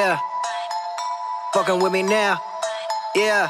Yeah. Fucking with me now. Yeah.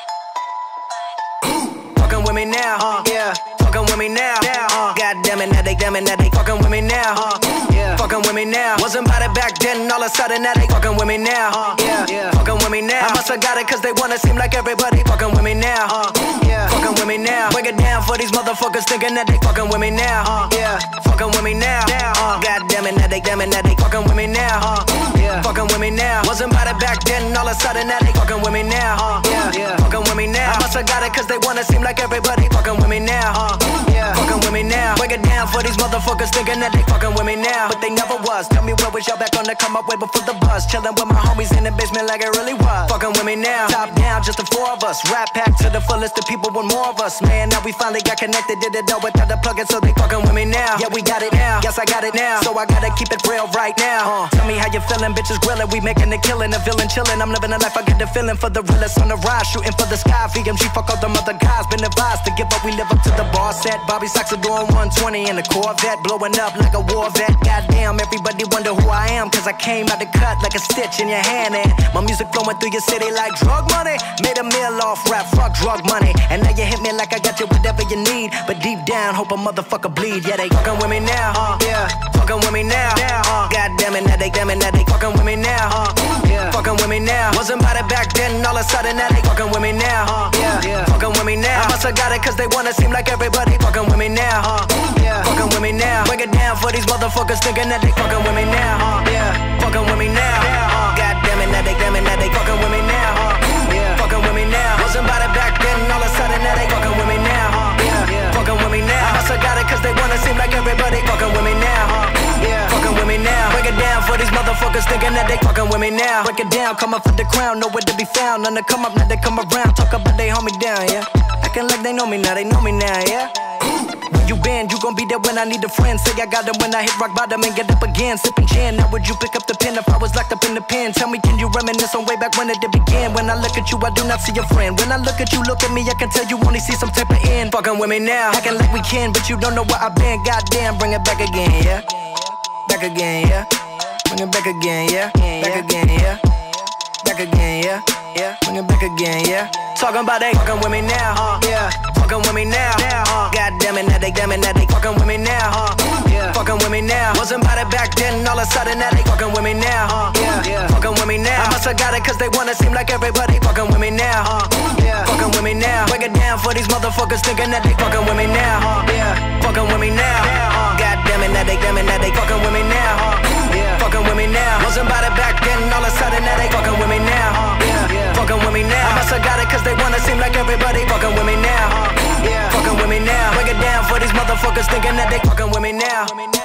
Fucking with me now. Yeah. Fucking with me now. God damn it, now they fucking with me now. Yeah. Fucking with me now. Wasn't about it back then, all of a sudden now they fucking with me now. Yeah. Fucking with me now. I must have got it cause they wanna seem like everybody fucking with me now. Yeah. Fucking with me now. Break it down for these motherfuckers thinking that they fucking with me now. Yeah. Fucking with me now. God damn it, now they fucking with me now. Yeah. Fucking with me now. Wasn't about it back then, all of a sudden now they fucking with me now. Yeah. Fucking with me now. I must have got it cause they wanna seem like everybody fucking with me now. Yeah. Fucking with me now. Break it down for these motherfuckers thinking that they fucking with me now, but they never was. Tell me where was y'all back on the come up way before the buzz? Chillin' with my homies in the basement like it really was. Fucking with me now. Top down, just the four of us. Rap pack to the fullest, the people want more of us. Man, now we finally got connected, did it all without the plug-in, so they fucking with me now. Yeah, we got it now. Yes, I got it now. So I gotta keep it real right now. Tell me how you feeling, bitches grillin'. We making a killing, a villain chillin'. I'm living a life, I get the feeling for the realest on the rise. Shooting for the sky, VMG, fuck all them other guys. Been advised to give up, we live up to the bar set. Bobby Sox are doing 120 in the Corvette, blowing up like a war vet. Goddamn, everybody wonder who I am, cause I came out the cut like a stitch in your hand. And my music flowing through your city like drug money. Made a meal off rap, fuck drug money. And now you hit me like I got you whatever you need, but deep down, hope a motherfucker bleed. Yeah, they fucking with me now. Yeah, fucking with me now. God damn it, now they fucking with me now. Yeah, fucking with me now. Wasn't about it back then, all of a sudden now they fucking with me now. Yeah, fucking with me now. I must have got it cause they wanna seem like everybody fucking with me now. Yeah, fucking with me now. Break it down for these motherfuckers thinking that they fucking with me now. Yeah, fucking with me now. God damn it, now they fucking with me now. Yeah, fucking with me now. Wasn't about it back then, all of a sudden now they fucking with me now. Yeah, fucking with me now. I must have got it cause they wanna seem like everybody fucking with me now. Yeah, fucking with me now. Break it down for these motherfuckers thinking that they fucking with me now. Break it down, come up for the crown, nowhere to be found. None to come up, now they come around. Talk about they hold me down, yeah. Acting like they know me now, yeah. Where you been? You gon' be there when I need a friend. Say I got them when I hit rock bottom and get up again. Sippin' gin, now would you pick up the pen if I was locked up in the pen? Tell me, can you reminisce on way back when it did begin? When I look at you, I do not see a friend. When I look at you, look at me, I can tell you only see some type of end. Fucking with me now, acting like we can, but you don't know where I've been. Goddamn, bring it back again, yeah. Back again, yeah. Bring it back again, yeah. Back again, yeah. Back again, yeah. Bring it back again, yeah. Talking about they fucking with me now. Yeah, fucking with me now. God damn it, now they fucking with me now. Yeah, fucking with me now. Wasn't about it back then, all of a sudden now they fucking with me now. Yeah, fucking with me now. I must have got it cause they wanna seem like everybody fucking with me now. Yeah, fucking with me now. Break it down for these motherfuckers thinking that they fucking with me now. Yeah, fucking with me now. God damn it, now they fucking with me now. Yeah, fucking with me now. Wasn't about it back then, all of a sudden now they fucking with me now. Yeah, fucking with me now. I must have got it cause they wanna seem like everybody fucking with me now. Yeah, fucking with me now. Break it down for these motherfuckers thinking that they fucking with me now.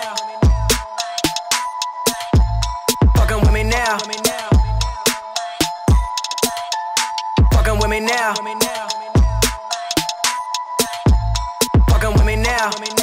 Fucking with me now. Fucking with me now. Fucking with me now.